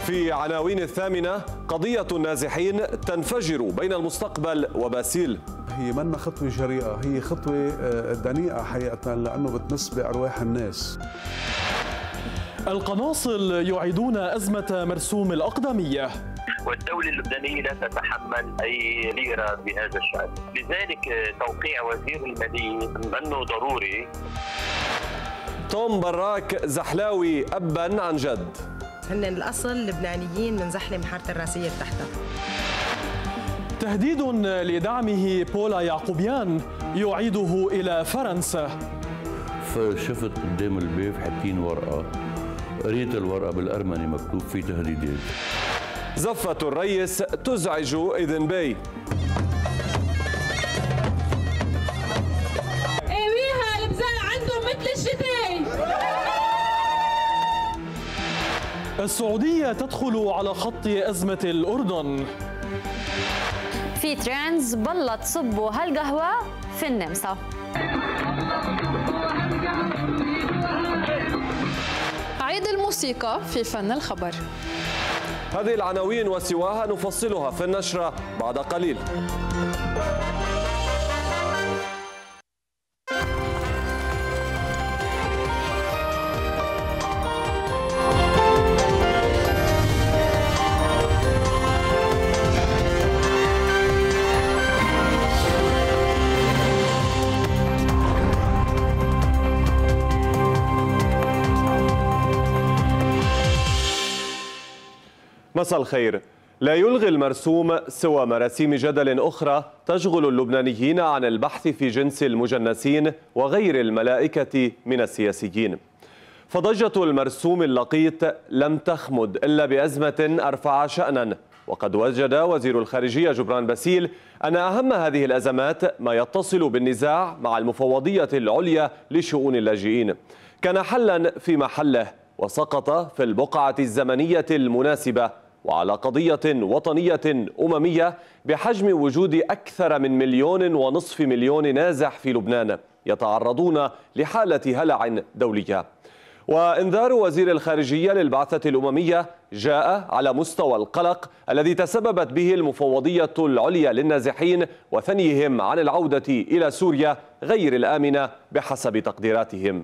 في عناوين الثامنة: قضية النازحين تنفجر بين المستقبل وباسيل. هي منا خطوة جريئة، هي خطوة دنيئة حقيقة لأنه بتمس بأرواح الناس. القناصل يعيدون أزمة مرسوم الأقدمية، والدولة اللبنانية لا تتحمل أي ليرة بهذا الشأن، لذلك توقيع وزير المالية منه ضروري. توم براك زحلاوي أبا عن جد. هن الأصل لبنانيين من زحلة محارة الراسية تحتها. تهديد لدعمه بولا يعقوبيان يعيده إلى فرنسا. فشفت قدام الباب حاطين ورقة، قريت الورقة بالأرمني مكتوب فيه تهديدات. زفة الرئيس تزعج إذن باي. ايويها البزاع عندهم مثل الشتاء. السعودية تدخل على خط أزمة الأردن. في ترندز بلط صبوا هالقهوة في النمسا. عيد الموسيقى في فن الخبر. هذه العناوين وسواها نفصلها في النشرة بعد قليل. مساء الخير. لا يلغي المرسوم سوى مراسيم جدل أخرى تشغل اللبنانيين عن البحث في جنس المجنسين وغير الملائكة من السياسيين. فضجة المرسوم اللقيط لم تخمد إلا بأزمة أرفع شأنا، وقد وجد وزير الخارجية جبران باسيل أن أهم هذه الأزمات ما يتصل بالنزاع مع المفوضية العليا لشؤون اللاجئين كان حلا في محله، وسقط في البقعة الزمنية المناسبة وعلى قضية وطنية أممية بحجم وجود أكثر من 1.5 مليون نازح في لبنان يتعرضون لحالة هلع دولية. وإنذار وزير الخارجية للبعثة الأممية جاء على مستوى القلق الذي تسببت به المفوضية العليا للنازحين وثنيهم عن العودة إلى سوريا غير الآمنة بحسب تقديراتهم.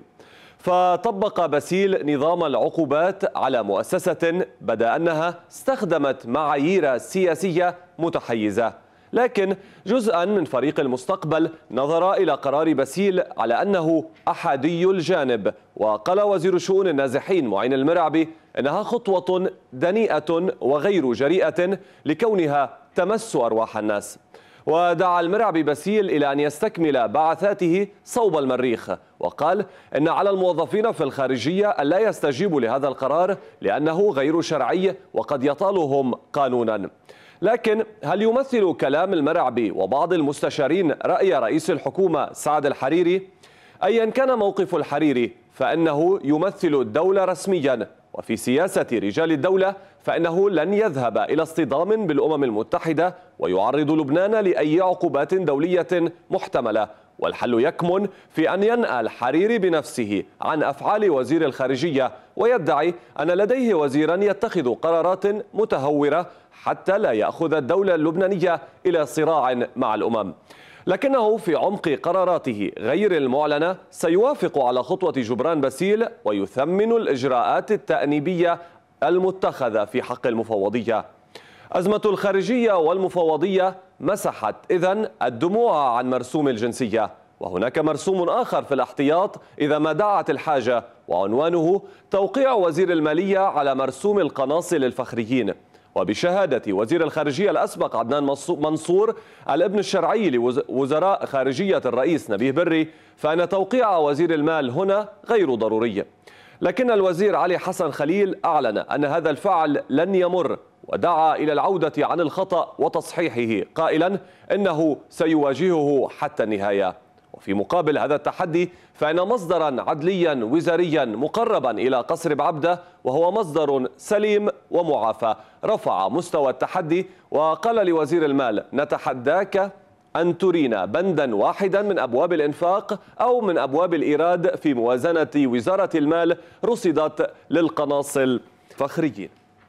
فطبق باسيل نظام العقوبات على مؤسسة بدا أنها استخدمت معايير سياسية متحيزة، لكن جزءا من فريق المستقبل نظر إلى قرار باسيل على أنه أحادي الجانب. وقال وزير شؤون النازحين معين المرعبي إنها خطوة دنيئة وغير جريئة لكونها تمس أرواح الناس. ودعا المرعبي باسيل إلى أن يستكمل بعثاته صوب المريخ، وقال إن على الموظفين في الخارجية أن لا يستجيبوا لهذا القرار لأنه غير شرعي وقد يطالهم قانونا. لكن هل يمثل كلام المرعبي وبعض المستشارين رأي رئيس الحكومة سعد الحريري؟ أيا كان موقف الحريري فإنه يمثل الدولة رسميا، وفي سياسة رجال الدولة فإنه لن يذهب إلى اصطدام بالأمم المتحدة ويعرض لبنان لأي عقوبات دولية محتملة. والحل يكمن في أن ينأى الحريري بنفسه عن أفعال وزير الخارجية ويدعي أن لديه وزيرا يتخذ قرارات متهورة حتى لا يأخذ الدولة اللبنانية إلى صراع مع الأمم. لكنه في عمق قراراته غير المعلنة سيوافق على خطوة جبران باسيل ويثمن الإجراءات التأنيبية المتخذة في حق المفوضية. أزمة الخارجية والمفوضية مسحت إذن الدموع عن مرسوم الجنسية، وهناك مرسوم آخر في الاحتياط إذا ما دعت الحاجة، وعنوانه توقيع وزير المالية على مرسوم القناصل الفخريين. وبشهادة وزير الخارجية الأسبق عدنان منصور الابن الشرعي لوزراء خارجية الرئيس نبيه بري، فإن توقيع وزير المال هنا غير ضروري. لكن الوزير علي حسن خليل أعلن أن هذا الفعل لن يمر، ودعا إلى العودة عن الخطأ وتصحيحه قائلا إنه سيواجهه حتى النهاية. وفي مقابل هذا التحدي فإن مصدرا عدليا وزاريا مقربا إلى قصر بعبدة وهو مصدر سليم ومعافى رفع مستوى التحدي وقال لوزير المال: نتحداك أن ترينا بندا واحدا من أبواب الإنفاق أو من أبواب الإيراد في موازنة وزارة المال رصدت للقناصل فخريين.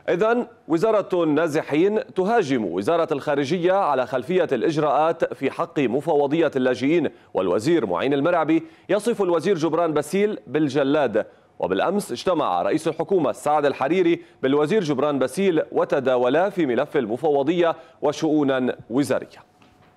إذن وزارة النازحين تهاجم وزارة الخارجية على خلفية الإجراءات في حق مفوضية اللاجئين، والوزير معين المرعبي يصف الوزير جبران باسيل بالجلاد. وبالأمس اجتمع رئيس الحكومة سعد الحريري بالوزير جبران باسيل وتداولا في ملف المفوضية وشؤونا وزارية.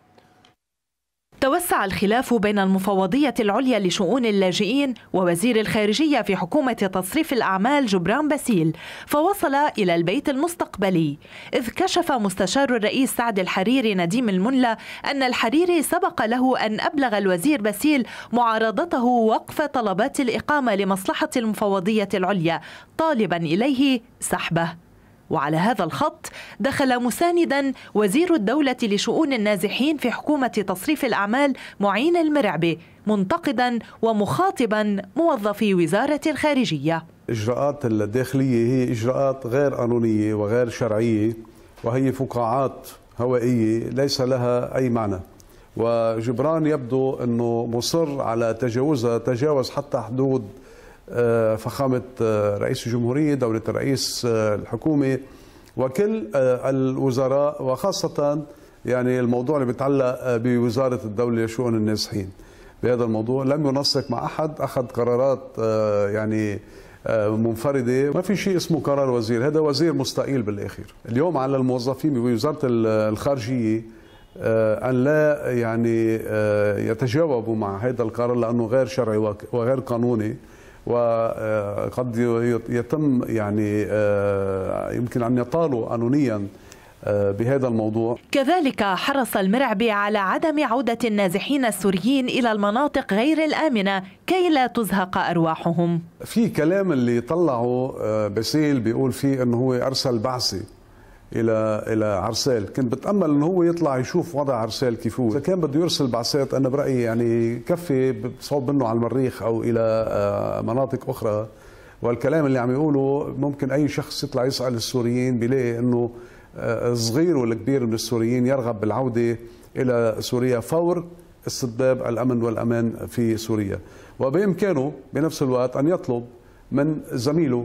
توسع الخلاف بين المفوضية العليا لشؤون اللاجئين ووزير الخارجية في حكومة تصريف الأعمال جبران باسيل، فوصل إلى البيت المستقبلي، إذ كشف مستشار الرئيس سعد الحريري نديم الملا أن الحريري سبق له أن أبلغ الوزير باسيل معارضته وقف طلبات الإقامة لمصلحة المفوضية العليا، طالبا إليه سحبه. وعلى هذا الخط دخل مساندا وزير الدولة لشؤون النازحين في حكومة تصريف الأعمال معين المرعبي، منتقدا ومخاطبا موظفي وزارة الخارجية. الإجراءات الداخلية هي إجراءات غير قانونية وغير شرعية، وهي فقاعات هوائية ليس لها أي معنى، وجبران يبدو أنه مصر على تجاوزها، تجاوز حتى حدود فخامة رئيس الجمهورية، دولة الرئيس الحكومة، وكل الوزراء، وخاصة يعني الموضوع اللي بيتعلق بوزارة الدولة لشؤون النازحين. بهذا الموضوع لم ينسق مع أحد، أخذ قرارات يعني منفردة، ما في شيء اسمه قرار وزير، هذا وزير مستقيل بالآخر. اليوم على الموظفين بوزارة الخارجية أن لا يعني يتجاوبوا مع هذا القرار لأنه غير شرعي وغير قانوني، وقد يتم يعني يمكن أن يطالوا قانونيا بهذا الموضوع. كذلك حرص المرعبي على عدم عودة النازحين السوريين إلى المناطق غير الآمنة كي لا تزهق أرواحهم. في كلام اللي طلعه باسيل بيقول فيه أنه هو أرسل بعثة إلى عرسال، كنت بتأمل أنه هو يطلع يشوف وضع عرسال كيف هو، إذا كان بده يرسل بعثات أنا برأيي يعني كفي بصوب منه على المريخ أو إلى مناطق أخرى. والكلام اللي عم يقوله ممكن أي شخص يطلع يسأل السوريين بيلاقي أنه الصغير والكبير من السوريين يرغب بالعودة إلى سوريا فور استتباب الأمن والأمان في سوريا، وبإمكانه بنفس الوقت أن يطلب من زميله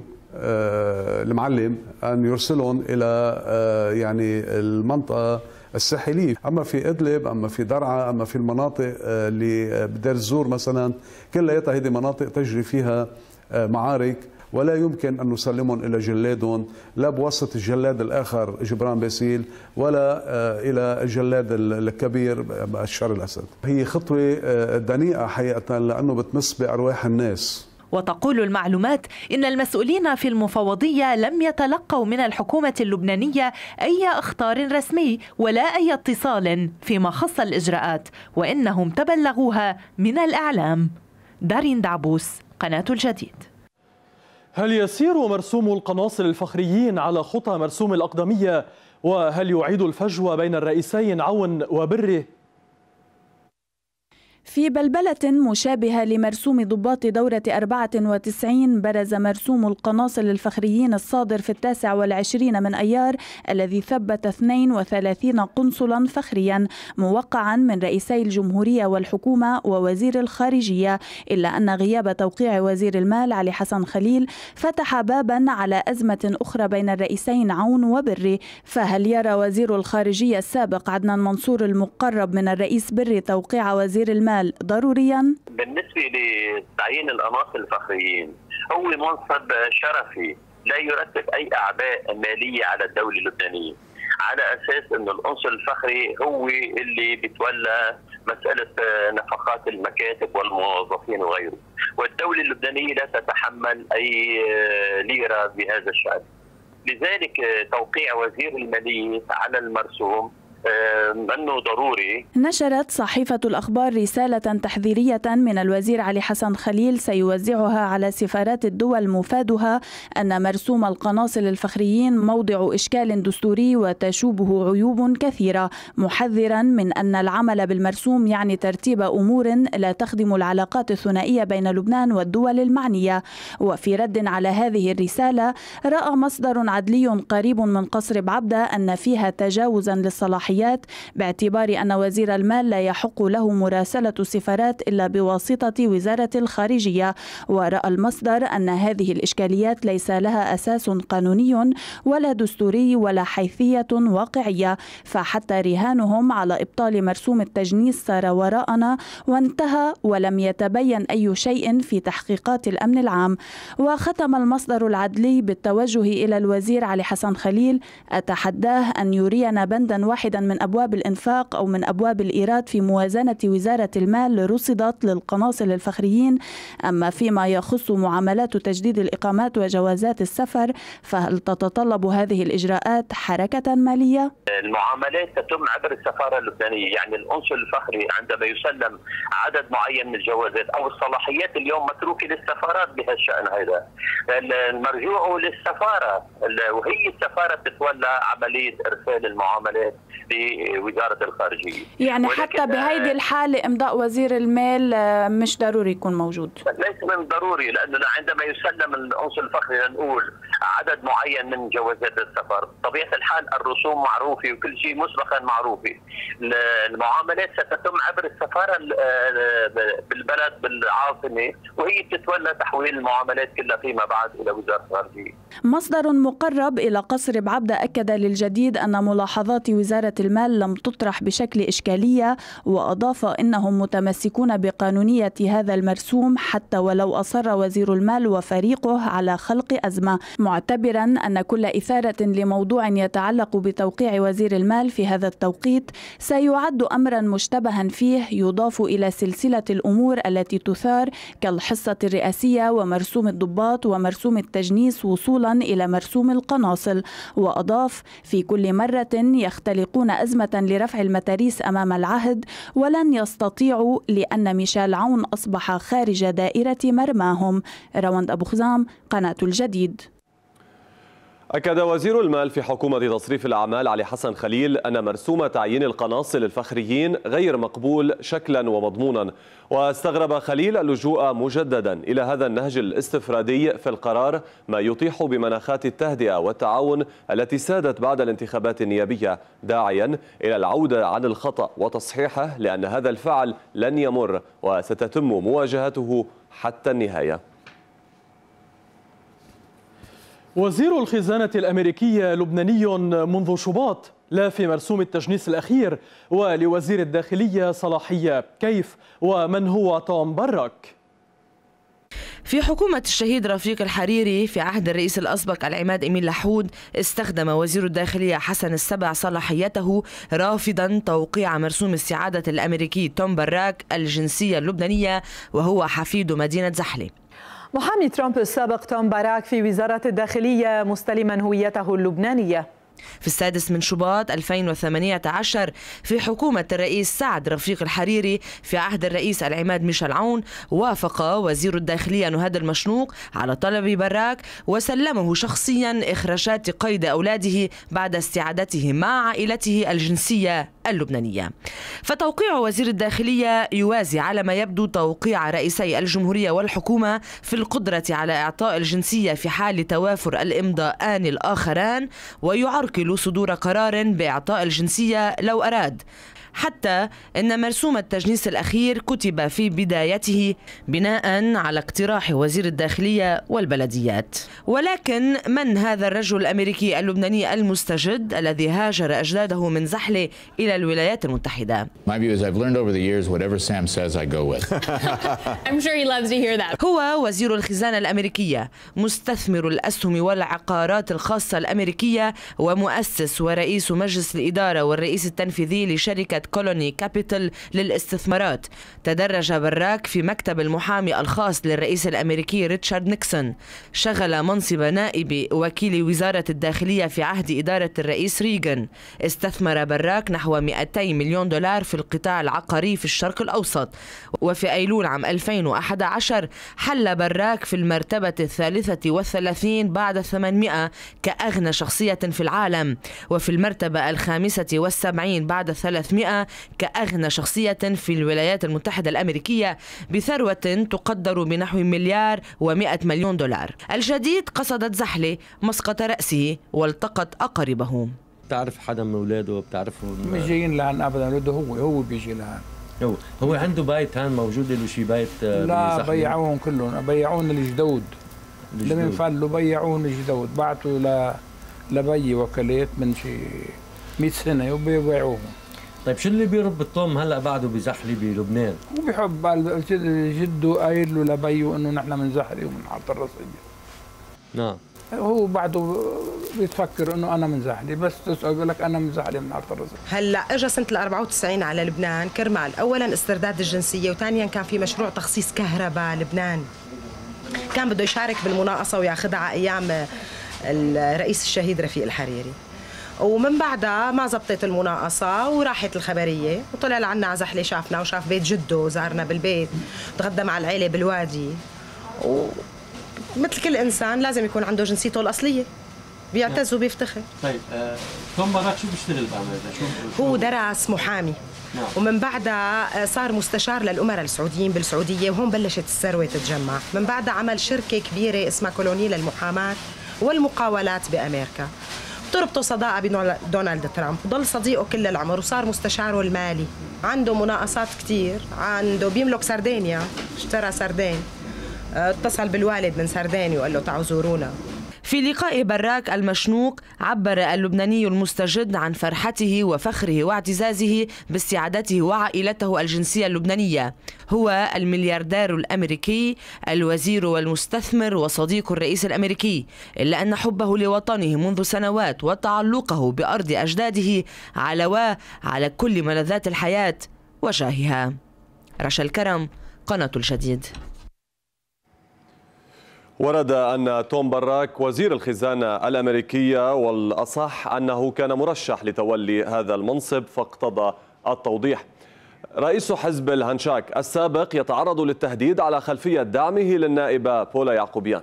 المعلم أن يرسلهم إلى يعني المنطقة الساحلية، أما في إدلب، أما في درعا، أما في المناطق اللي بدير الزور مثلا، كلها هذه مناطق تجري فيها معارك، ولا يمكن أن نسلمهم إلى جلادهم، لا بواسطة الجلاد الآخر جبران باسيل ولا إلى الجلاد الكبير بشار الأسد. هي خطوة دنيئة حقيقة لأنه بتمس بأرواح الناس. وتقول المعلومات إن المسؤولين في المفوضية لم يتلقوا من الحكومة اللبنانية أي إخطار رسمي ولا أي اتصال فيما خص الإجراءات، وإنهم تبلغوها من الإعلام. دارين دعبوس، قناة الجديد. هل يسير مرسوم القناصل الفخريين على خطى مرسوم الأقدمية؟ وهل يعيد الفجوة بين الرئيسين عون وبره؟ في بلبلة مشابهة لمرسوم ضباط دورة 94 برز مرسوم القناصل الفخريين الصادر في 29 من أيار الذي ثبت 32 قنصلا فخريا موقعا من رئيسي الجمهورية والحكومة ووزير الخارجية، إلا أن غياب توقيع وزير المال علي حسن خليل فتح بابا على أزمة أخرى بين الرئيسين عون وبري. فهل يرى وزير الخارجية السابق عدنان منصور المقرب من الرئيس بري توقيع وزير المال ضروريا؟ بالنسبة لتعيين القناصل الفخريين هو منصب شرفي لا يرتب أي أعباء مالية على الدولة اللبنانية، على أساس أن القنصل الفخري هو اللي بيتولى مسألة نفقات المكاتب والموظفين وغيره، والدولة اللبنانية لا تتحمل أي ليرة بهذا الشأن. لذلك توقيع وزير المالية على المرسوم أنه ضروري. نشرت صحيفة الأخبار رسالة تحذيرية من الوزير علي حسن خليل سيوزعها على سفارات الدول مفادها أن مرسوم القناصل الفخريين موضع إشكال دستوري وتشوبه عيوب كثيرة، محذرا من أن العمل بالمرسوم يعني ترتيب أمور لا تخدم العلاقات الثنائية بين لبنان والدول المعنية. وفي رد على هذه الرسالة رأى مصدر عدلي قريب من قصر بعبدة أن فيها تجاوزا للصلاحيات الصلاحيات، باعتبار أن وزير المال لا يحق له مراسلة السفارات إلا بواسطة وزارة الخارجية. ورأى المصدر أن هذه الإشكاليات ليس لها أساس قانوني ولا دستوري ولا حيثية واقعية، فحتى رهانهم على إبطال مرسوم التجنيس صار وراءنا وانتهى ولم يتبين أي شيء في تحقيقات الأمن العام. وختم المصدر العدلي بالتوجه إلى الوزير علي حسن خليل: أتحداه أن يرينا بندا واحدا من أبواب الإنفاق أو من أبواب الإيراد في موازنة وزارة المال رصدت للقناصل الفخريين. أما فيما يخص معاملات تجديد الإقامات وجوازات السفر، فهل تتطلب هذه الإجراءات حركة مالية؟ المعاملات تتم عبر السفارة اللبنانية، يعني القنصل الفخري عندما يسلم عدد معين من الجوازات أو الصلاحيات اليوم متروكة للسفارات بهالشأن. هذا المرجوع للسفارة، وهي السفارة تتولى عملية إرسال المعاملات لوزارة الخارجية. يعني حتى بهيدي الحالة إمضاء وزير المال مش ضروري يكون موجود؟ ليس من ضروري، لأنه عندما يسلم القنصل الفخري لنقول عدد معين من جوازات السفر، بطبيعة الحال الرسوم معروفة وكل شيء مسبقا معروفة. المعاملات ستتم عبر السفارة بالبلد بالعاصمة، وهي تتولى تحويل المعاملات كلها فيما بعد إلى وزارة الخارجية. مصدر مقرب إلى قصر بعبدة أكد للجديد أن ملاحظات وزارة المال لم تطرح بشكل إشكالية، وأضاف إنهم متمسكون بقانونية هذا المرسوم حتى ولو أصر وزير المال وفريقه على خلق أزمة، معتبرا أن كل إثارة لموضوع يتعلق بتوقيع وزير المال في هذا التوقيت سيعد أمرا مشتبها فيه يضاف إلى سلسلة الأمور التي تثار كالحصة الرئاسية ومرسوم الضباط ومرسوم التجنيس وصولا إلى مرسوم القناصل. وأضاف: في كل مرة يختلقون أزمة لرفع المتاريس أمام العهد ولن يستطيعوا لأن ميشيل عون أصبح خارج دائرة مرماهم. روند أبو خزام، قناة الجديد. أكد وزير المال في حكومة تصريف الأعمال علي حسن خليل أن مرسوم تعيين القناصل الفخريين غير مقبول شكلا ومضمونا، واستغرب خليل اللجوء مجددا إلى هذا النهج الاستفرادي في القرار، ما يطيح بمناخات التهدئة والتعاون التي سادت بعد الانتخابات النيابية، داعيا إلى العودة عن الخطأ وتصحيحه لأن هذا الفعل لن يمر وستتم مواجهته حتى النهاية. وزير الخزانة الأمريكي لبناني منذ شباط، لا في مرسوم التجنيس الأخير، ولوزير الداخلية صلاحية. كيف ومن هو توم براك؟ في حكومة الشهيد رفيق الحريري في عهد الرئيس الأسبق العماد إميل لحود، استخدم وزير الداخلية حسن السبع صلاحيته رافضا توقيع مرسوم السعادة الأمريكي توم براك الجنسية اللبنانية، وهو حفيد مدينة زحلة. محامي ترامب السابق توم باراك في وزارة الداخلية مستلما هويته اللبنانية. في 6 من شباط 2018 في حكومة الرئيس سعد رفيق الحريري في عهد الرئيس العماد ميشيل عون، وافق وزير الداخلية نهاد المشنوق على طلب براك وسلمه شخصيا إخراجات قيد أولاده بعد استعادته مع عائلته الجنسية اللبنانية. فتوقيع وزير الداخلية يوازي على ما يبدو توقيع رئيسي الجمهورية والحكومة في القدرة على إعطاء الجنسية في حال توافر الإمضاءان الآخران، ويعرقل صدور قرار بإعطاء الجنسية لو أراد. حتى أن مرسوم التجنيس الأخير كتب في بدايته بناء على اقتراح وزير الداخلية والبلديات. ولكن من هذا الرجل الأمريكي اللبناني المستجد الذي هاجر أجداده من زحلة إلى الولايات المتحدة؟ هو وزير الخزانة الأمريكية، مستثمر الأسهم والعقارات الخاصة الأمريكية، ومؤسس ورئيس مجلس الإدارة والرئيس التنفيذي لشركة كولوني كابيتال للاستثمارات. تدرج براك في مكتب المحامي الخاص للرئيس الأمريكي ريتشارد نيكسون. شغل منصب نائب وكيل وزارة الداخلية في عهد إدارة الرئيس ريغان. استثمر براك نحو 200 مليون دولار في القطاع العقاري في الشرق الأوسط. وفي أيلول عام 2011 حل براك في المرتبة 33 بعد 800 كأغنى شخصية في العالم، وفي المرتبة 75 بعد 300 كأغنى شخصية في الولايات المتحدة الأمريكية، بثروة تقدر بنحو 1,100 مليون دولار. الجديد قصدت زحلة مسقط رأسه والتقط أقاربه. بتعرف حدا من اولاده بتعرفه؟ مش جايين لهان ابدا، اولاده هو بيجي لهان. هو عنده بيت هان موجود له شي بيت؟ لا بيعوهم كلهم، بيعون الجدود لما ينفلوا، بيعون الجدود، بعتوا لبي وكالات من شي 100 سنه وبيبيعوهم. طيب شو اللي بيربط توم هلا بعده بزحلي بلبنان؟ هو بيحب جده قايل له لبيه انه نحن من زحلي ومن حاره الرصيه. نعم. هو بعده بيتفكر انه انا من زحلي، بس تسأل بيقول لك انا من زحلي من حاره الرصيه. هلا اجى سنه 94 على لبنان كرمال اولا استرداد الجنسيه، وثانيا كان في مشروع تخصيص كهرباء لبنان. كان بده يشارك بالمناقصه وياخذها على ايام الرئيس الشهيد رفيق الحريري. ومن بعدها ما زبطت المناقصة وراحت الخبرية، وطلع لعنا على زحلة، شافنا وشاف بيت جده، زارنا بالبيت، تغدى مع العيلة بالوادي. ومثل كل إنسان لازم يكون عنده جنسيته الأصلية، بيعتز وبيفتخر. طيب توم باراك شو بيشتغل بعمل؟ هو درس محامي. نعم. ومن بعدها صار مستشار للأمراء السعوديين بالسعودية، وهون بلشت الثروة تتجمع. من بعدها عمل شركة كبيرة اسمها كولوني للمحاماة والمقاولات بأمريكا. تربطه صداقة بدونالد ترامب، وضل صديقه كل العمر، وصار مستشاره المالي. عنده مناقصات كتير، عنده بيملك سردينيا، اشترى سردين، اتصل بالوالد من سردينيا وقال له تعالوا زورونا. في لقاء براك المشنوق عبر اللبناني المستجد عن فرحته وفخره واعتزازه باستعادته وعائلته الجنسية اللبنانية. هو الملياردير الأمريكي، الوزير والمستثمر وصديق الرئيس الأمريكي، إلا أن حبه لوطنه منذ سنوات وتعلقه بأرض أجداده على كل ملذات الحياة وجاهها. رشا الكرم، قناة الجديد. ورد أن توم باراك وزير الخزانة الأمريكية، والأصح أنه كان مرشح لتولي هذا المنصب، فاقتضى التوضيح. رئيس حزب الهنشاك السابق يتعرض للتهديد على خلفية دعمه للنائبة بولا يعقوبيان.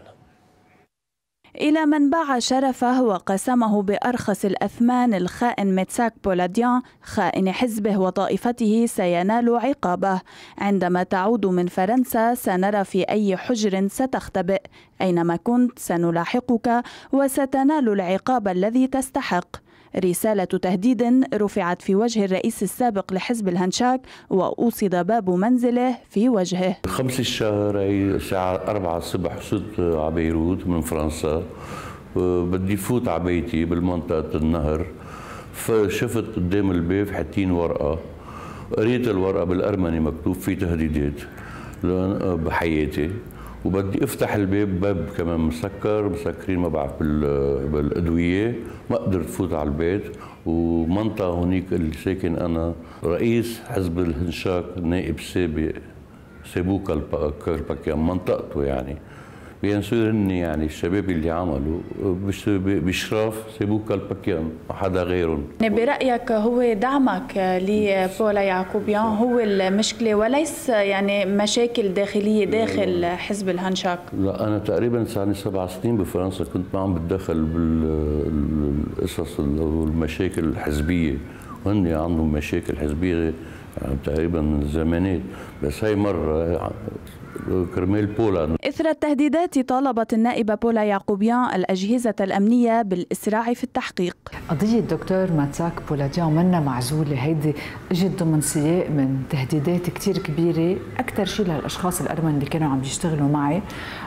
إلى من باع شرفه وقسمه بأرخص الأثمان الخائن ميتساك بولاديان خائن حزبه وطائفته سينال عقابه. عندما تعود من فرنسا سنرى في أي حجر ستختبئ، أينما كنت سنلاحقك وستنال العقاب الذي تستحق. رسالة تهديد رفعت في وجه الرئيس السابق لحزب الهنشاك، وأوصد باب منزله في وجهه. 5 الشهر الساعة 4 الصبح صرت على بيروت من فرنسا، بدي فوت على بيتي بالمنطقة النهر، فشفت قدام الباب حاطين ورقة، قريت الورقة بالأرمني مكتوب فيه تهديدات بحياتي، وبدي افتح الباب، باب كمان مسكرين ما بعرف بالادويه، ما قدرت فوت على البيت. ومنطقه هونيك اللي ساكن انا رئيس حزب الهنشاك نائب سابق سيبوكا كربكيان منطقته، يعني بينسوا هن يعني الشباب اللي عملوا بإشراف سيبوكا البكيان وحدا غيرهم. برأيك هو دعمك لبولا يعقوبيان هو المشكلة وليس يعني مشاكل داخلية داخل حزب الهنشاك؟ لا، أنا تقريبا صار 7 سنين بفرنسا، كنت ما عم بتدخل بالقصص والمشاكل الحزبية، وهن عندهم مشاكل حزبية يعني تقريبا من زمانات، بس هاي مرة كرمال بولا. إثر التهديدات طالبت النائبة بولا يعقوبيان الأجهزة الأمنية بالإسراع في التحقيق. قضية الدكتور ماتساك بولاديان منا معزولة، هيدي اجت ضمن سياق من تهديدات كتير كبيرة، أكثر شيء للأشخاص الأرمن اللي كانوا عم بيشتغلوا معي،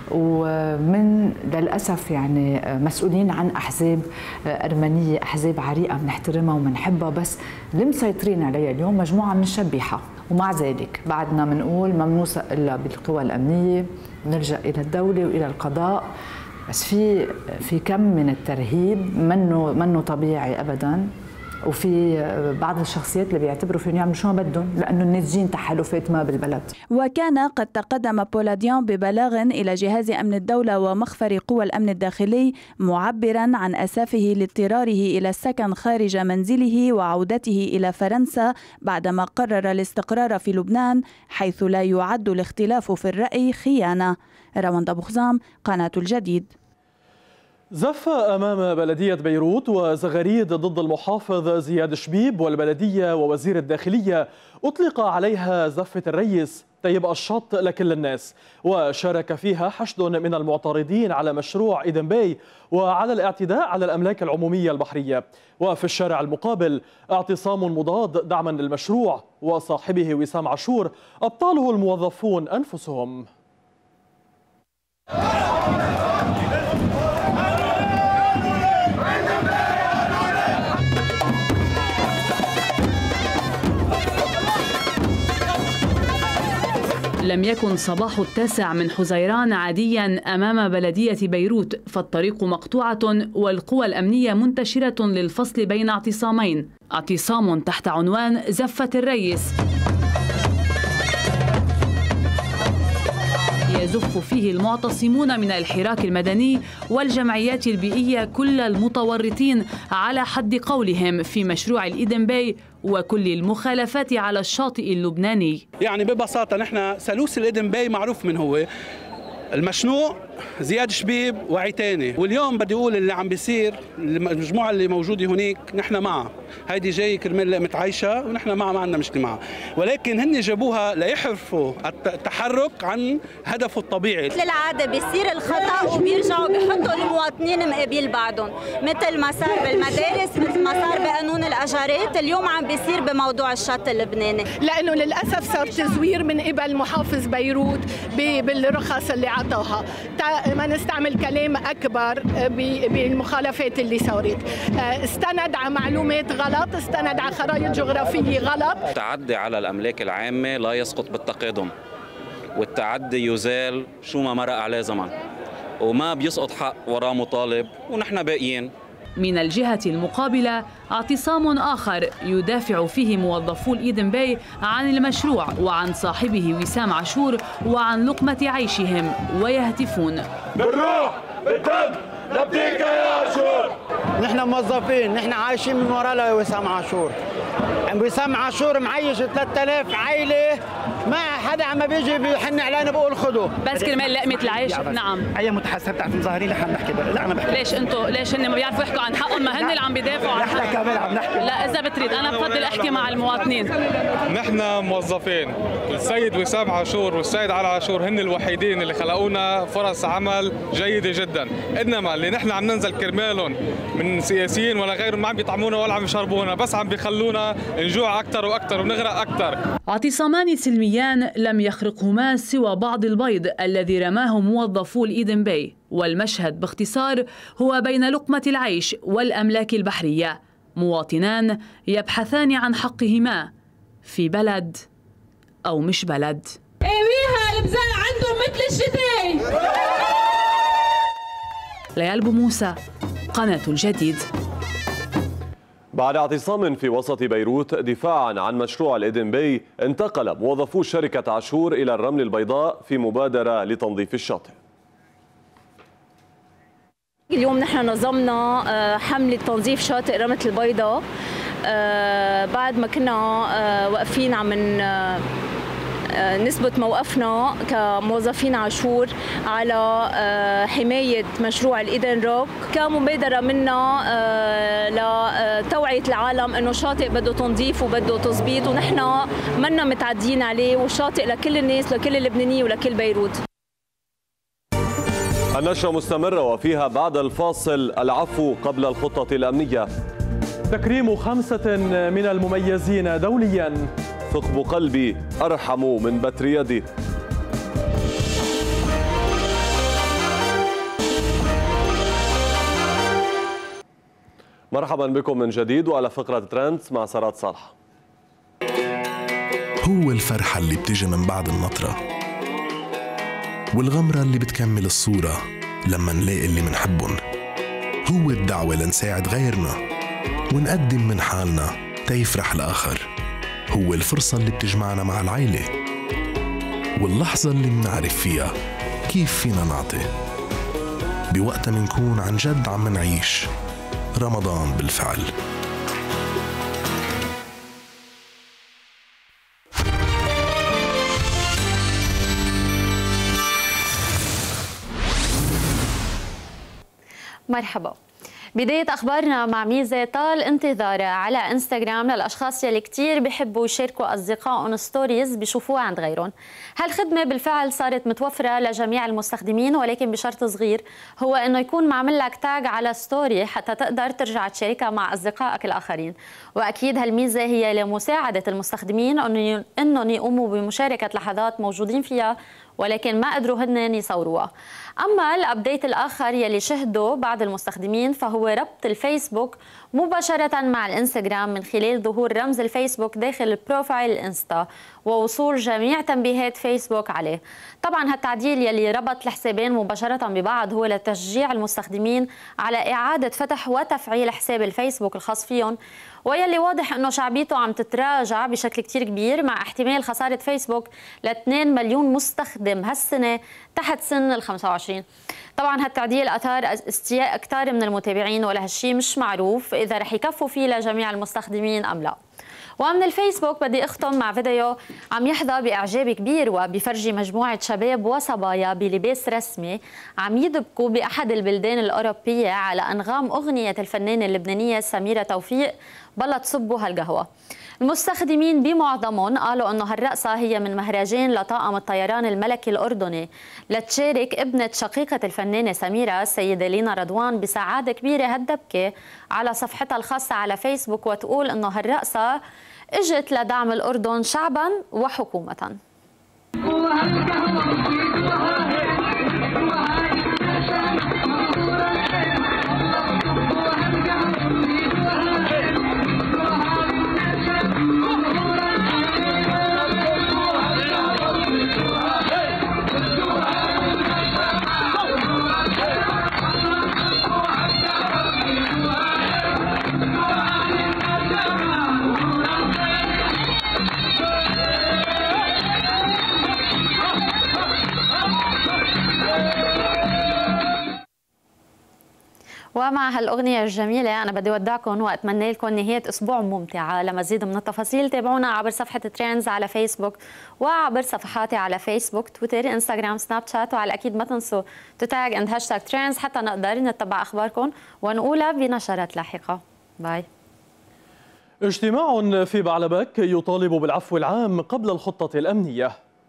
ومن للأسف يعني مسؤولين عن أحزاب أرمنية، أحزاب عريقة بنحترمها وبنحبها، بس اللي مسيطرين عليها اليوم مجموعة من الشبيحة. ومع ذلك بعدنا بنقول ما بنوثق إلا بالقوى الأمنية، بنلجأ إلى الدولة وإلى القضاء، بس في كم من الترهيب منه طبيعي أبداً. وفي بعض الشخصيات اللي بيعتبروا فيهم يعملوا شو ما بدهم لأنه الناتجين تحالفات ما بالبلد. وكان قد تقدم بولاديان ببلاغ إلى جهاز أمن الدولة ومخفر قوى الأمن الداخلي معبرا عن أسفه لاضطراره إلى السكن خارج منزله وعودته إلى فرنسا بعدما قرر الاستقرار في لبنان، حيث لا يعد الاختلاف في الرأي خيانة. روان بوخزام، قناة الجديد. زف أمام بلدية بيروت وزغاريد ضد المحافظ زياد شبيب والبلدية ووزير الداخلية أطلق عليها زفة الريس طيب الشط لكل الناس، وشارك فيها حشد من المعترضين على مشروع إيدن باي وعلى الاعتداء على الأملاك العمومية البحرية. وفي الشارع المقابل اعتصام مضاد دعما للمشروع وصاحبه وسام عاشور أبطاله الموظفون أنفسهم. لم يكن صباح 9 من حزيران عاديا أمام بلدية بيروت، فالطريق مقطوعة والقوى الأمنية منتشرة للفصل بين اعتصامين، اعتصام تحت عنوان زفة الريس يزف فيه المعتصمون من الحراك المدني والجمعيات البيئية كل المتورطين على حد قولهم في مشروع الإيدن باي وكل المخالفات على الشاطئ اللبناني. يعني ببساطة نحن ثالوث الإيدن باي معروف من هو المشنوع زياد شبيب وعتاني، واليوم بدي اقول اللي عم بيصير المجموعه اللي موجوده هناك نحن معها، هيدي جاي كرمال لقمه عيشه ونحن معها ما عندنا مشكله معها، ولكن هن جابوها ليحرفوا التحرك عن هدفه الطبيعي. مثل العاده بيصير الخطا وبيرجعوا بيحطوا المواطنين مقابل بعضهم، مثل ما صار بالمدارس، مثل ما صار بقانون الاجارات، اليوم عم بيصير بموضوع الشط اللبناني، لانه للاسف صار تزوير من قبل محافظ بيروت بالرخص اللي عطاها. ما نستعمل كلام أكبر بالمخالفات اللي صارت، استند على معلومات غلط، استند على خرائط جغرافية غلط. التعدي على الأملاك العامة لا يسقط بالتقادم، والتعدي يزال شو ما مرق عليه زمن، وما بيسقط حق وراه مطالب ونحن باقيين. من الجهة المقابلة اعتصام آخر يدافع فيه موظفو الإيدن باي عن المشروع وعن صاحبه وسام عاشور وعن لقمة عيشهم ويهتفون بالروح بالدم نبديك يا عاشور. نحن موظفين، نحن عايشين من وراء وسام عاشور. وسام عاشور معيش 3000 عائلة، ما حدا عم بيجي بيحن علينا بقول خذوا بس كرمال لقمة العيش. نعم اي متحسب تحت مظاهرين نحن بنحكي. لا انا بحكي ليش انتوا ليش هن ما بيعرفوا يحكوا عن حقهم؟ ما هن اللي عم بيدافعوا عن حقهم. نحن كمان عم نحكي. لا اذا بتريد انا بفضل احكي مع المواطنين. نحن موظفين، السيد وسام عاشور والسيد علي عاشور هن الوحيدين اللي خلقونا فرص عمل جيدة جدا، انما اللي نحن عم ننزل كرمالهم من سياسيين ولا غيرهم ما عم بيطعمونا ولا عم يشربونا، بس عم بيخلونا نجوع اكثر واكثر ونغرق اكثر. اعتصامان سلميان لم يخرقهما سوى بعض البيض الذي رماه موظفو الإيدن باي، والمشهد باختصار هو بين لقمة العيش والأملاك البحرية، مواطنان يبحثان عن حقهما في بلد أو مش بلد. ايويها البزار عندهم مثل الشتاء. ليال بو موسى، قناة الجديد. بعد اعتصام في وسط بيروت دفاعا عن مشروع الإيدن باي، انتقل موظفو شركة عاشور إلى الرمل البيضاء في مبادرة لتنظيف الشاطئ. اليوم نحن نظمنا حملة تنظيف شاطئ رملة البيضاء بعد ما كنا واقفين عم نثبت موقفنا كموظفين عاشور على حماية مشروع الإيدن روك كمبادرة منا لتوعية العالم أنه شاطئ بده تنظيف وبده تظبيط، ونحن منا متعدين عليه، والشاطئ لكل الناس، لكل اللبنانية ولكل بيروت. النشرة مستمرة وفيها بعد الفاصل العفو قبل الخطة الأمنية، تكريم 5 من المميزين دوليا، ثقب قلبي أرحم من بتر يدي. مرحبا بكم من جديد وعلى فقرة ترندز مع سارات صالح. هو الفرحة اللي بتجي من بعد النطرة، والغمرة اللي بتكمل الصورة لما نلاقي اللي منحبن، هو الدعوة لنساعد غيرنا ونقدم من حالنا تيفرح الآخر، هو الفرصة اللي بتجمعنا مع العيلة، واللحظة اللي منعرف فيها كيف فينا نعطي بوقتها منكون عن جد عم نعيش رمضان بالفعل. مرحبا. بداية أخبارنا مع ميزة طال انتظارها على انستغرام للأشخاص يلي كتير بيحبوا يشاركوا أصدقائهم ستوريز بيشوفوها عند غيرهم. هالخدمة بالفعل صارت متوفرة لجميع المستخدمين، ولكن بشرط صغير، هو إنه يكون معمل لك تاج على ستوري حتى تقدر ترجع تشاركها مع أصدقائك الآخرين. وأكيد هالميزة هي لمساعدة المستخدمين إنهم يقوموا بمشاركة لحظات موجودين فيها ولكن ما قدروا هن يصوروها. أما الأبديت الآخر يلي شهده بعض المستخدمين فهو ربط الفيسبوك مباشرة مع الانستغرام من خلال ظهور رمز الفيسبوك داخل البروفايل الانستا ووصول جميع تنبيهات فيسبوك عليه. طبعا هالتعديل يلي ربط الحسابين مباشرة ببعض هو لتشجيع المستخدمين على إعادة فتح وتفعيل حساب الفيسبوك الخاص فيهم، ويلي واضح انه شعبيته عم تتراجع بشكل كتير كبير مع احتمال خسارة فيسبوك ل 2 مليون مستخدم هالسنة تحت سن ال 25. طبعا هالتعديل اثار استياء كتار من المتابعين، ولهالشي مش معروف اذا رح يكفوا فيه لجميع المستخدمين ام لا. ومن الفيسبوك بدي اختم مع فيديو عم يحظى باعجاب كبير وبيفرجي مجموعه شباب وصبايا بلباس رسمي عم يدبكوا باحد البلدان الاوروبيه على انغام اغنيه الفنانه اللبنانيه سميرة توفيق بلا تصبوا هالقهوه. المستخدمين بمعظمهم قالوا انه هالرقصه هي من مهرجان لطاقم الطيران الملكي الاردني لتشارك ابنه شقيقه الفنانه سميرة السيده لينا رضوان بسعاده كبيره هالدبكه على صفحتها الخاصه على فيسبوك، وتقول انه هالرقصه اجت لدعم الاردن شعبا وحكومه. ومع هالأغنية الجميلة أنا بدي ودعكم وأتمنى لكم نهاية أسبوع ممتعة. لمزيد من التفاصيل تابعونا عبر صفحة تريندز على فيسبوك وعبر صفحاتي على فيسبوك، تويتر، انستغرام، سناب شات، وعلى الأكيد ما تنسوا تتاج اند هاشتاج تريندز حتى نقدر نتبع أخباركم ونقولها بنشرات لاحقة. باي. اجتماع في بعلبك يطالب بالعفو العام قبل الخطة الأمنية.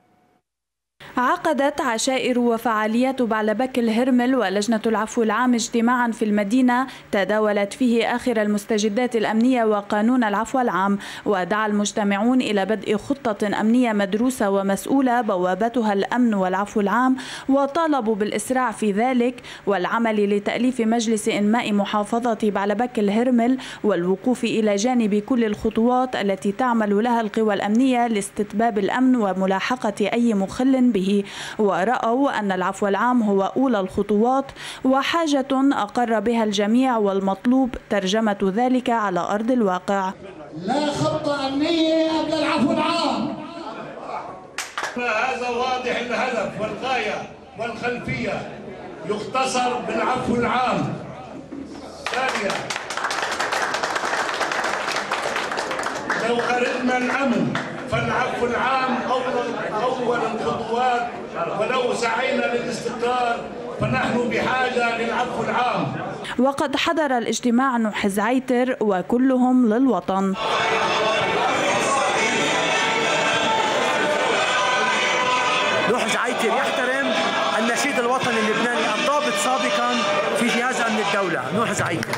عقدت عشائر وفعاليات بعلبك الهرمل ولجنة العفو العام اجتماعا في المدينة تداولت فيه آخر المستجدات الأمنية وقانون العفو العام، ودعا المجتمعون إلى بدء خطة أمنية مدروسة ومسؤولة بوابتها الأمن والعفو العام، وطالبوا بالإسراع في ذلك والعمل لتأليف مجلس إنماء محافظة بعلبك الهرمل والوقوف إلى جانب كل الخطوات التي تعمل لها القوى الأمنية لاستتباب الأمن وملاحقة أي مخل به، ورأوا أن العفو العام هو أولى الخطوات وحاجة أقر بها الجميع، والمطلوب ترجمة ذلك على أرض الواقع. لا خطة أمنية قبل العفو العام. هذا واضح الهدف والغاية والخلفية يختصر بالعفو العام. ثانيا، لو أردنا الأمن فالعفو العام أول الخطوات، ولو سعينا للاستقرار فنحن بحاجة للعفو العام. وقد حضر الاجتماع نوح زعيتر وكلهم للوطن. نوح زعيتر يحترم النشيد الوطني اللبناني الضابط سابقا في جهاز أمن الدولة. نوح زعيتر.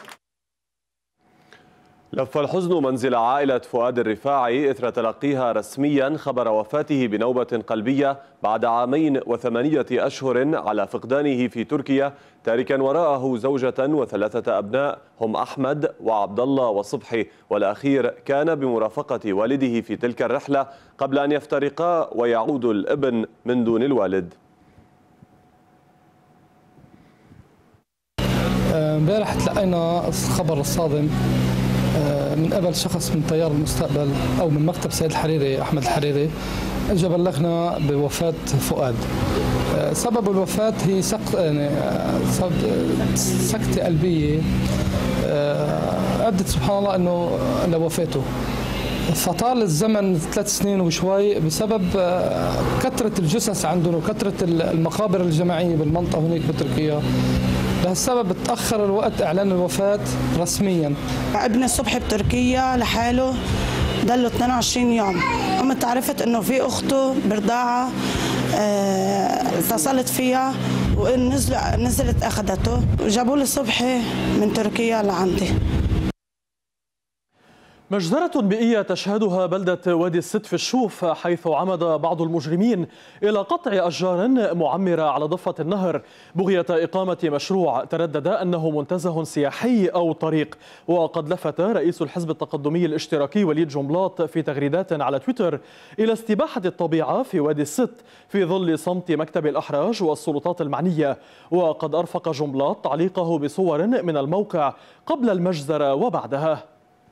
لف الحزن منزل عائلة فؤاد الرفاعي إثر تلقيها رسميا خبر وفاته بنوبة قلبية بعد 2 و8 أشهر على فقدانه في تركيا، تاركا وراءه زوجة و3 أبناء هم أحمد وعبد الله وصبحي، والأخير كان بمرافقة والده في تلك الرحلة قبل أن يفترقا ويعود الابن من دون الوالد. امبارح تلقينا خبر الصادم من قبل شخص من تيار المستقبل أو من مكتب سيد الحريري أحمد الحريري، اجى بلغنا بوفاة فؤاد. سبب الوفاة هي سكتة قلبية أدت سبحان الله أنه لوفاته، فطال الزمن 3 سنين وشوي بسبب كثرة الجثث عندهم وكثرة المقابر الجماعية بالمنطقة هناك بتركيا. لهالسبب تأخر الوقت إعلان الوفاة رسميا. ابني الصبح بتركيا لحاله ضله 22 يوم. قمت عرفت انه في اخته برضاعه اتصلت فيها ونزلت اخذته وجابوا لي الصبح من تركيا لعندي. مجزرة بيئية تشهدها بلدة وادي الست في الشوف، حيث عمد بعض المجرمين إلى قطع أشجار معمرة على ضفة النهر بغية إقامة مشروع تردد أنه منتزه سياحي أو طريق. وقد لفت رئيس الحزب التقدمي الاشتراكي وليد جنبلاط في تغريدات على تويتر إلى استباحة الطبيعة في وادي الست في ظل صمت مكتب الأحراج والسلطات المعنية. وقد أرفق جنبلاط تعليقه بصور من الموقع قبل المجزرة وبعدها.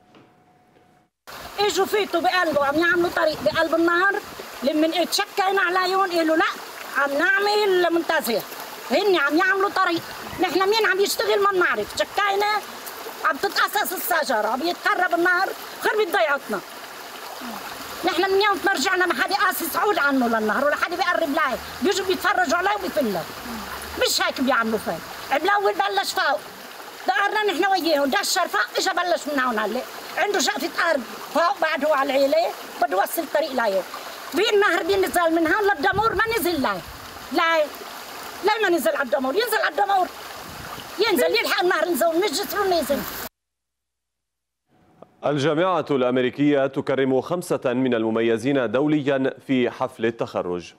اجوا فيتوا بقلبه عم يعملوا طريق بقلب النهر، لما تشكينا عليهم قالوا لا عم نعمل منتزه، هن عم يعملوا طريق، نحن مين عم يشتغل ما بنعرف، شكينا عم تتقصص الشجره، عم يتقرب النهر خربت ضيعتنا. نحن من يوم ما رجعنا ما حدا قاصص عود عنه للنهر ولا حدا بيقرب له، بيجوا بيتفرجوا عليه وبيفلوا. مش هيك بيعملوا فيه، بالاول بلش فوق دقرنا نحن وياهم، دشر فوق اجى بلش من هون هلا، عنده شقفة أرض فوق بعد هو على العيلة بده يوصل الطريق ليه. بالنهر بينزل من هون للدمور ما نزل ليه. ليه ما نزل على الدمور؟ ينزل على الدمور. ينزل يلحق النهر نزل مش جسره نزل. الجامعة الأمريكية تكرم 5 من المميزين دوليا في حفل التخرج.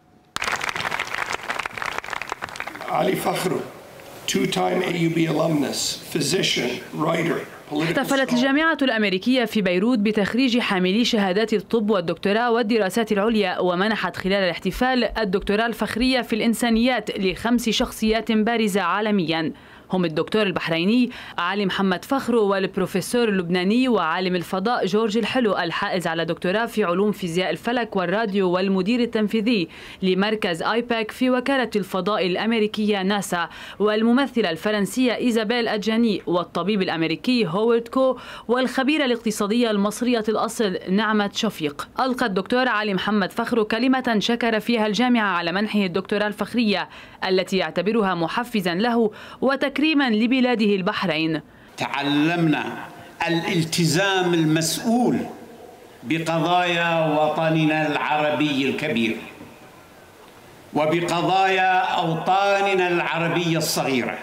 علي فخرو two-time AUB alumnus, physician, writer. احتفلت الجامعة الأمريكية في بيروت بتخريج حاملي شهادات الطب والدكتوراه والدراسات العليا، ومنحت خلال الاحتفال الدكتوراه الفخرية في الإنسانيات ل5 شخصيات بارزة عالميا، هم الدكتور البحريني علي محمد فخرو والبروفيسور اللبناني وعالم الفضاء جورج الحلو الحائز على دكتوراه في علوم فيزياء الفلك والراديو والمدير التنفيذي لمركز آيباك في وكالة الفضاء الأمريكية ناسا، والممثلة الفرنسية إيزابيل أدجاني، والطبيب الأمريكي هوارد كو، والخبيرة الاقتصادية المصرية الأصل نعمة شفيق. ألقى الدكتور علي محمد فخرو كلمة شكر فيها الجامعة على منحه الدكتوراه الفخرية التي يعتبرها محفزا له وتكريما لبلاده البحرين. تعلمنا الالتزام المسؤول بقضايا وطننا العربي الكبير وبقضايا أوطاننا العربية الصغيرة،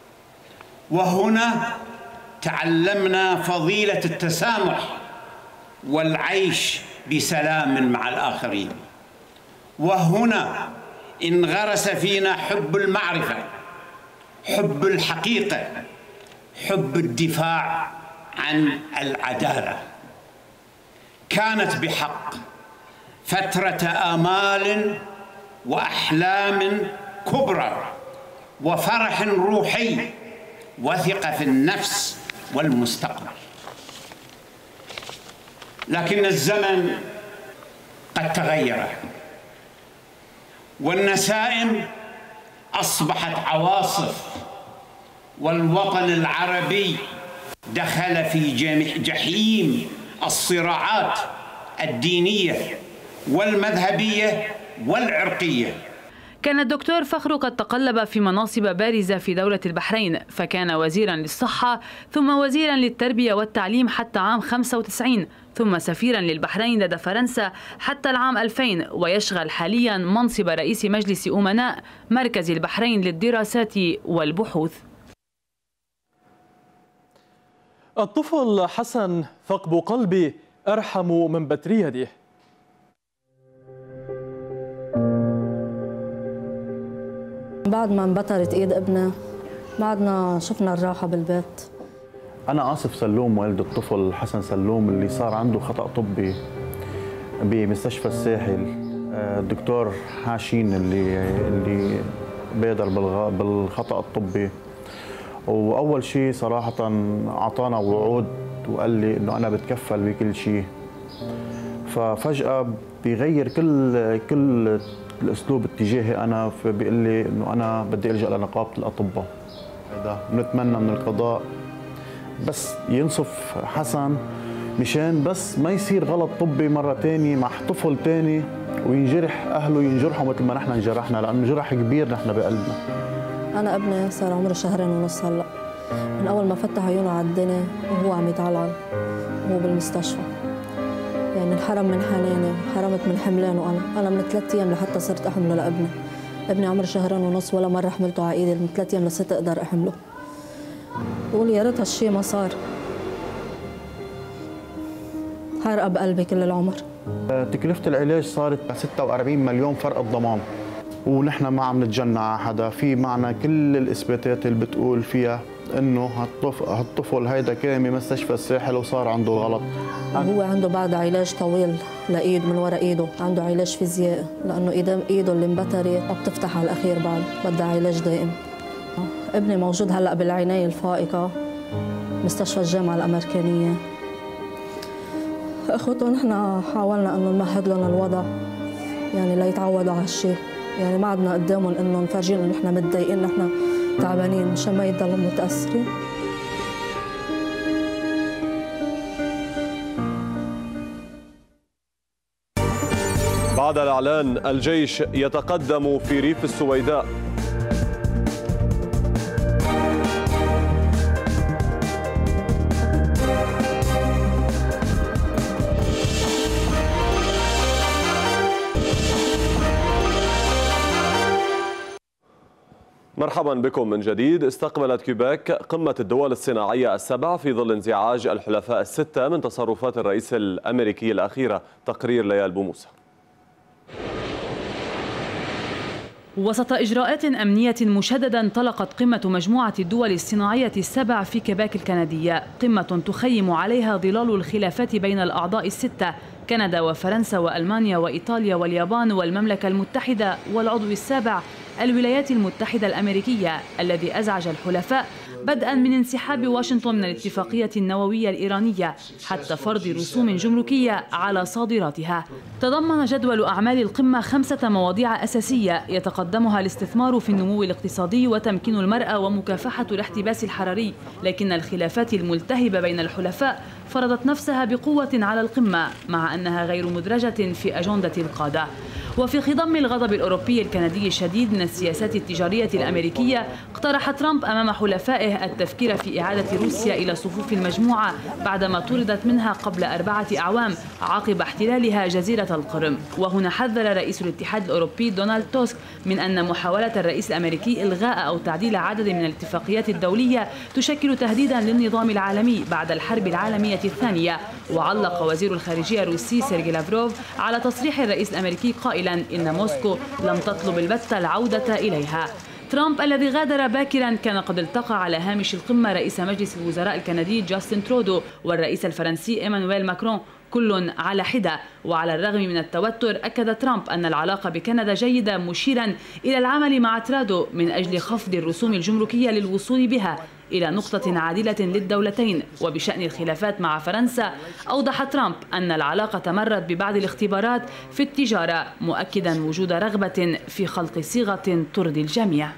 وهنا تعلمنا فضيلة التسامح والعيش بسلام مع الآخرين، وهنا انغرس فينا حب المعرفة، حب الحقيقة، حب الدفاع عن العدالة. كانت بحق فترة آمال وأحلام كبرى وفرح روحي وثقة في النفس والمستقبل، لكن الزمن قد تغير والنسائم أصبحت عواصف، والوطن العربي دخل في جحيم الصراعات الدينية والمذهبية والعرقية. كان الدكتور فخرو قد تقلب في مناصب بارزة في دولة البحرين، فكان وزيرا للصحة ثم وزيرا للتربية والتعليم حتى عام 95، ثم سفيرا للبحرين لدى فرنسا حتى العام 2000، ويشغل حاليا منصب رئيس مجلس أمناء مركز البحرين للدراسات والبحوث. الطفل حسن ثقب قلبي أرحم من بتر يده. بعد ما انبترت ايد ابني بعدنا شفنا الراحه بالبيت. انا آصف سلوم والد الطفل حسن سلوم اللي صار عنده خطأ طبي بمستشفى الساحل. الدكتور حاشين اللي بادر بالخطأ الطبي، واول شيء صراحه اعطانا وعود وقال لي انه انا بتكفل بكل شيء، ففجأة بيغير كل الاسلوب اتجاهي انا، فبيقول لي انه انا بدي الجا لنقابه الاطباء. بنتمنى من القضاء بس ينصف حسن مشان بس ما يصير غلط طبي مره ثانيه مع طفل ثاني وينجرح اهله، ينجرحوا مثل ما نحن انجرحنا، لانه جرح كبير نحن بقلبنا. أنا ابني صار عمره 2.5 شهر هلا، من أول ما فتح عيونه على الدنيا وهو عم يتعلل وهو بالمستشفى. يعني انحرم من حناني، انحرمت من حملانه. أنا من 3 أيام لحتى صرت أحمله لابني. ابني عمره 2.5 شهر ولا مرة حملته على إيدي، من 3 أيام لصرت أقدر أحمله. بقول يا ريت هالشي ما صار. حارقة بقلبي كل العمر. تكلفة العلاج صارت 46 مليون فرق الضمان، ونحن ما عم نتجنى على حدا. في معنا كل الإثباتات اللي بتقول فيها إنه هالطفل هيدا كان بمستشفى الساحل وصار عنده غلط. هو عنده بعد علاج طويل لإيد، من وراء إيده عنده علاج فيزيائي، لأنه إيده اللي انبترت ما بتفتح على الأخير، بعد بدها علاج دائم. ابني موجود هلأ بالعناية الفائقة مستشفى الجامعة الأمريكانية. اخوته نحن حاولنا انه نمهد لهم الوضع، يعني لا يتعودوا على هالشيء، يعني ما عدنا قدامهم انه نفرجيهم انه نحن متضايقين، نحن تعبانين، مشان ما يضلوا متاثرين. بعد الإعلان الجيش يتقدم في ريف السويداء. مرحبا بكم من جديد. استقبلت كيبيك قمة الدول الصناعية ال7 في ظل انزعاج الحلفاء ال6 من تصرفات الرئيس الأمريكي الأخيرة. تقرير ليال بوموسى. وسط إجراءات أمنية مشددة انطلقت قمة مجموعة الدول الصناعية ال7 في كيبيك الكندية، قمة تخيم عليها ظلال الخلافات بين الأعضاء ال6 كندا وفرنسا وألمانيا وإيطاليا واليابان والمملكة المتحدة، والعضو السابع الولايات المتحدة الأمريكية الذي أزعج الحلفاء بدءا من انسحاب واشنطن من الاتفاقية النووية الإيرانية حتى فرض رسوم جمركية على صادراتها. تضمن جدول أعمال القمة 5 مواضيع أساسية يتقدمها الاستثمار في النمو الاقتصادي وتمكين المرأة ومكافحة الاحتباس الحراري، لكن الخلافات الملتهبة بين الحلفاء فرضت نفسها بقوة على القمة مع أنها غير مدرجة في أجندة القادة. وفي خضم الغضب الأوروبي الكندي الشديد من السياسات التجارية الأمريكية، اقترح ترامب أمام حلفائه التفكير في إعادة روسيا إلى صفوف المجموعة بعدما طردت منها قبل 4 أعوام عقب احتلالها جزيرة القرم. وهنا حذر رئيس الاتحاد الأوروبي دونالد توسك من أن محاولة الرئيس الأمريكي إلغاء أو تعديل عدد من الاتفاقيات الدولية تشكل تهديدا للنظام العالمي بعد الحرب العالمية الثانية. وعلق وزير الخارجية الروسي سيرجي لافروف على تصريح الرئيس الأمريكي قائلا إن موسكو لم تطلب البتة العودة إليها. ترامب الذي غادر باكرا كان قد التقى على هامش القمة رئيس مجلس الوزراء الكندي جاستن ترودو والرئيس الفرنسي إيمانويل ماكرون كل على حدة. وعلى الرغم من التوتر أكد ترامب أن العلاقة بكندا جيدة، مشيرا إلى العمل مع ترادو من أجل خفض الرسوم الجمركية للوصول بها إلى نقطة عادلة للدولتين. وبشأن الخلافات مع فرنسا أوضح ترامب أن العلاقة مرت ببعض الاختبارات في التجارة، مؤكدا وجود رغبة في خلق صيغة ترضي الجميع.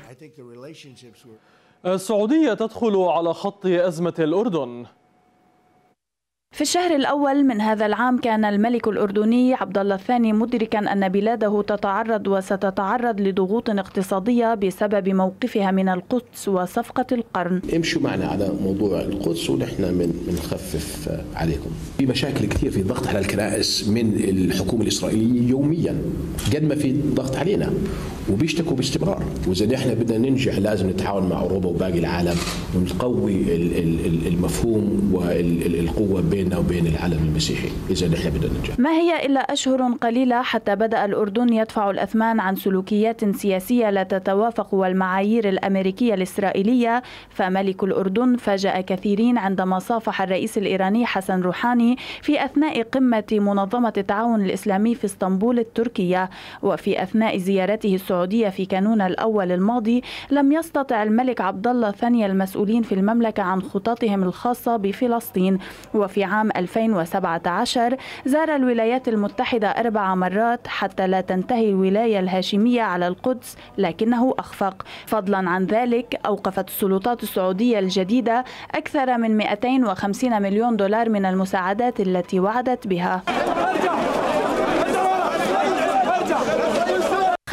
السعودية تدخل على خط أزمة الأردن. في الشهر الأول من هذا العام كان الملك الأردني عبد الله الثاني مدركا أن بلاده تتعرض وستتعرض لضغوط اقتصادية بسبب موقفها من القدس وصفقة القرن. امشوا معنا على موضوع القدس ونحن بنخفف عليكم. في مشاكل كثير، في ضغط على الكنائس من الحكومة الإسرائيلية يوميا قد ما في ضغط علينا وبيشتكوا باستمرار. وإذا نحن بدنا ننجح لازم نتعاون مع أوروبا وباقي العالم ونقوي المفهوم والقوة بيننا وبين العالم المسيحي إذا نحن بدنا ننجح. ما هي إلا أشهر قليلة حتى بدأ الأردن يدفع الأثمان عن سلوكيات سياسية لا تتوافق والمعايير الأمريكية الإسرائيلية، فملك الأردن فاجأ كثيرين عندما صافح الرئيس الإيراني حسن روحاني في أثناء قمة منظمة التعاون الإسلامي في اسطنبول التركية. وفي أثناء زيارته السعودية في كانون الأول الماضي لم يستطع الملك عبد الله الثاني المسؤولين في المملكة عن خططهم الخاصة بفلسطين. وفي عام 2017 زار الولايات المتحدة 4 مرات حتى لا تنتهي الولاية الهاشمية على القدس، لكنه أخفق. فضلا عن ذلك أوقفت السلطات السعودية الجديدة أكثر من 250 مليون دولار من المساعدات التي وعدت بها.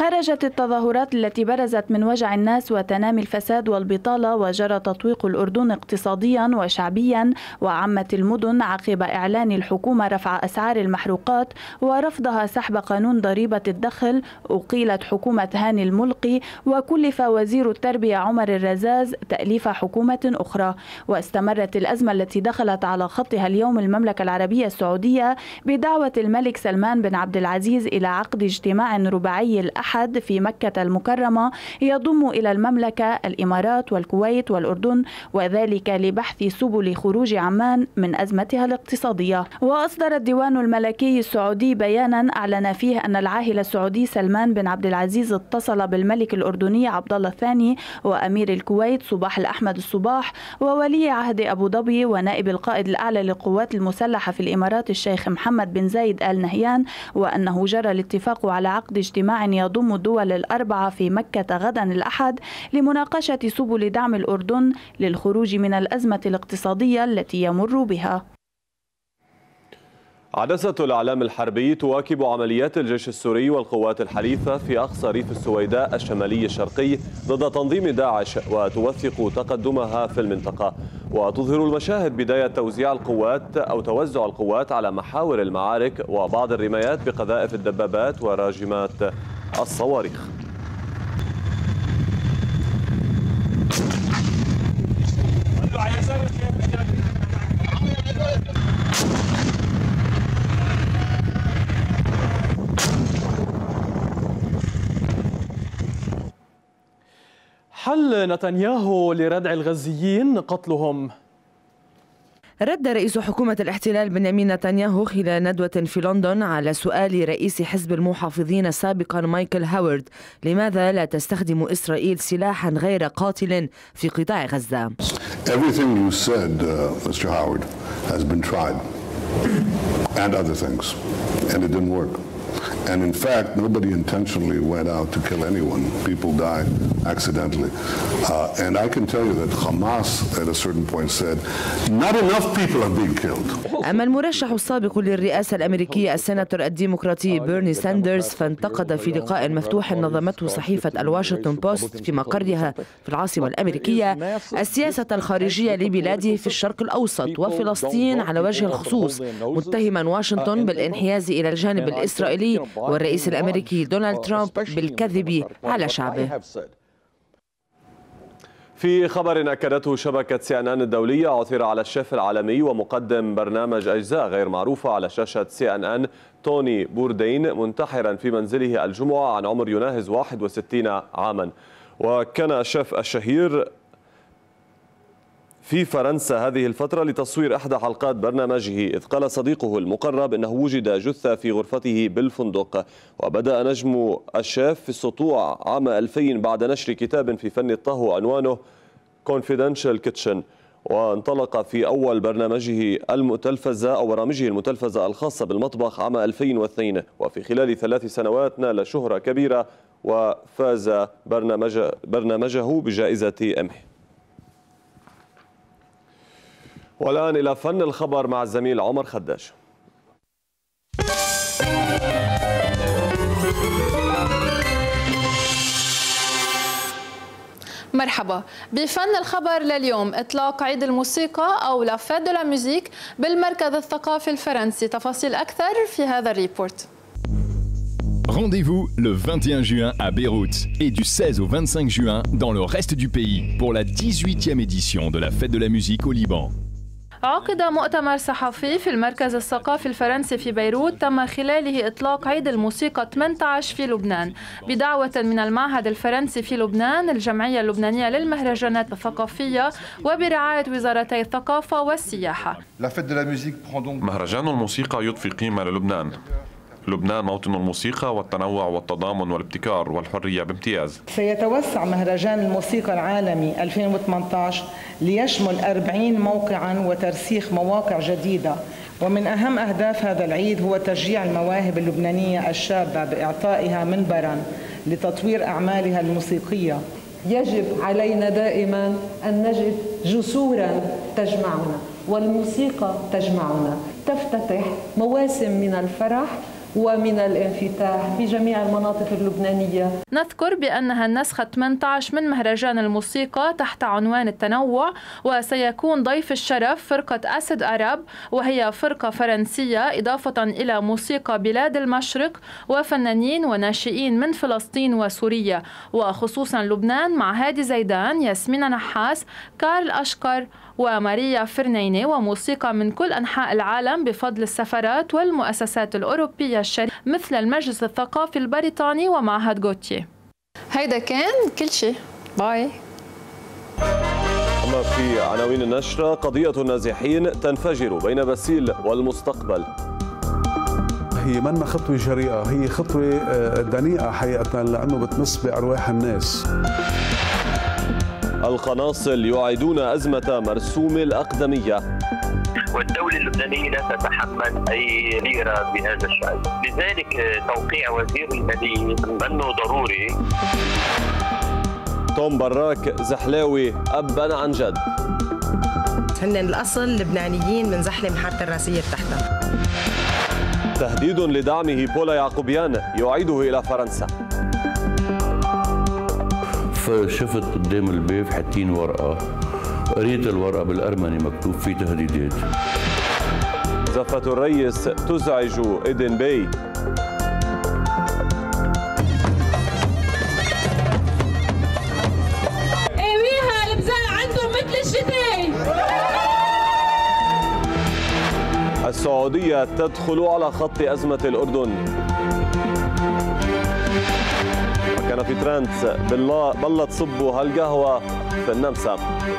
خرجت التظاهرات التي برزت من وجع الناس وتنامي الفساد والبطالة، وجرى تطويق الأردن اقتصاديا وشعبيا، وعمت المدن عقب إعلان الحكومة رفع أسعار المحروقات ورفضها سحب قانون ضريبة الدخل. أقيلت حكومة هاني الملقي، وكلف وزير التربية عمر الرزاز تأليف حكومة أخرى. واستمرت الأزمة التي دخلت على خطها اليوم المملكة العربية السعودية بدعوة الملك سلمان بن عبد العزيز إلى عقد اجتماع رباعي الأحد في مكة المكرمة يضم إلى المملكة الإمارات والكويت والأردن، وذلك لبحث سبل خروج عمان من أزمتها الاقتصادية. وأصدر الديوان الملكي السعودي بيانا أعلن فيه أن العاهل السعودي سلمان بن عبد العزيز اتصل بالملك الأردني عبد الله الثاني وأمير الكويت صباح الأحمد الصباح وولي عهد أبو ظبي ونائب القائد الأعلى للقوات المسلحة في الإمارات الشيخ محمد بن زايد آل نهيان، وأنه جرى الاتفاق على عقد اجتماع يضم الدول الأربعة في مكة غدا الأحد لمناقشة سبل دعم الأردن للخروج من الأزمة الاقتصادية التي يمر بها. عدسة الإعلام الحربي تواكب عمليات الجيش السوري والقوات الحليفة في أقصى ريف السويداء الشمالي الشرقي ضد تنظيم داعش، وتوثق تقدمها في المنطقة. وتظهر المشاهد بداية توزيع القوات أو توزع القوات على محاور المعارك وبعض الرمايات بقذائف الدبابات وراجمات الصواريخ. حل نتنياهو لردع الغزيين قتلهم. رد رئيس حكومة الاحتلال بنيامين نتنياهو خلال ندوة في لندن على سؤال رئيس حزب المحافظين سابقا مايكل هاورد لماذا لا تستخدم إسرائيل سلاحا غير قاتل في قطاع غزة. Everything you said, Mr. Howard, has been tried and other things, and it didn't work. And in fact, nobody intentionally went out to kill anyone. People died accidentally. And I can tell you that Hamas at a certain point said, not enough people are being killed. أما المرشح السابق للرئاسة الأمريكية السيناتور الديمقراطي بيرني ساندرز فانتقد في لقاء مفتوح نظمته صحيفة الواشنطن بوست في مقرها في العاصمة الأمريكية السياسة الخارجية لبلاده في الشرق الأوسط وفلسطين على وجه الخصوص، متهما واشنطن بالانحياز إلى الجانب الإسرائيلي والرئيس الأمريكي دونالد ترامب بالكذب على شعبه. في خبر أكدته شبكة CNN الدولية، عثر على الشيف العالمي ومقدم برنامج أجزاء غير معروفة على شاشة CNN توني بوردين منتحرا في منزله الجمعة عن عمر يناهز 61 عاما. وكان الشيف الشهير في فرنسا هذه الفترة لتصوير إحدى حلقات برنامجه، إذ قال صديقه المقرب إنه وجد جثة في غرفته بالفندق. وبدأ نجم الشيف في السطوع عام 2000 بعد نشر كتاب في فن الطهو عنوانه Confidential Kitchen، وانطلق في أول برنامجه المتلفزة أو برامجه المتلفزة الخاصة بالمطبخ عام 2002، وفي خلال 3 سنوات نال شهرة كبيرة وفاز برنامجه بجائزة إمي. والآن إلى فن الخبر مع الزميل عمر خداش. مرحبا. بفن الخبر لليوم إطلاق عيد الموسيقى أو لا فيت دو لا ميوزيك بالمركز الثقافي الفرنسي. تفاصيل أكثر في هذا الريبورت. Rendez-vous le 21 juin à Beyrouth et du 16 au 25 juin dans le reste du pays pour la 18e édition de la Fête de la musique au Liban. عقد مؤتمر صحفي في المركز الثقافي الفرنسي في بيروت تم خلاله إطلاق عيد الموسيقى 18 في لبنان بدعوة من المعهد الفرنسي في لبنان، الجمعية اللبنانية للمهرجانات الثقافية، وبرعاية وزارتي الثقافة والسياحة. مهرجان الموسيقى يضفي قيمة للبنان. لبنان موطن الموسيقى والتنوع والتضامن والابتكار والحرية بامتياز. سيتوسع مهرجان الموسيقى العالمي 2018 ليشمل 40 موقعا وترسيخ مواقع جديدة، ومن أهم أهداف هذا العيد هو تشجيع المواهب اللبنانية الشابة بإعطائها منبرا لتطوير أعمالها الموسيقية. يجب علينا دائما أن نجد جسورا تجمعنا، والموسيقى تجمعنا، تفتتح مواسم من الفرح ومن الانفتاح في جميع المناطق اللبنانية. نذكر بأنها النسخة 18 من مهرجان الموسيقى تحت عنوان التنوع، وسيكون ضيف الشرف فرقة أسد أرب، وهي فرقة فرنسية إضافة إلى موسيقى بلاد المشرق وفنانين وناشئين من فلسطين وسوريا، وخصوصا لبنان مع هادي زيدان، ياسمين نحاس، كارل أشقر وماريا فرنيني، وموسيقى من كل أنحاء العالم بفضل السفارات والمؤسسات الأوروبية الشريفة مثل المجلس الثقافي البريطاني ومعهد غوتيه. هيدا كان كل شيء. باي. أما في عناوين النشرة، قضية النازحين تنفجر بين باسيل والمستقبل. هي منا خطوة جريئة، هي خطوة دنيئة حقيقة لأنه بتمس بأرواح الناس. القناصل يعيدون أزمة مرسوم الأقدمية. والدولة اللبنانية لا تتحمل أي ليرة بهذا الشأن، لذلك توقيع وزير المالية أنه ضروري. توم براك زحلاوي أبا عن جد. هن الأصل لبنانيين من زحلة محطة الراسية تحتها. تهديد لدعمه بولا يعقوبيان يعيده إلى فرنسا. فشفت قدام الباب حاطين ورقة، قريت الورقة بالأرمني مكتوب فيه تهديدات. زفة الرئيس تزعج إيدن باي. ايويها البزاع عندهم مثل الشتاء. السعودية تدخل على خط أزمة الأردن. كان في ترانس بالله تصبوا هالقهوة في النمسا.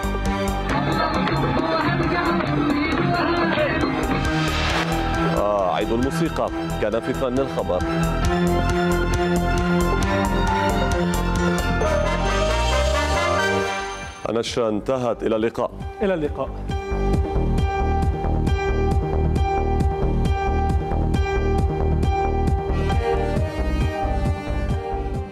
عيد الموسيقى كان في فن الخبر. النشرة انتهت. إلى اللقاء. إلى اللقاء.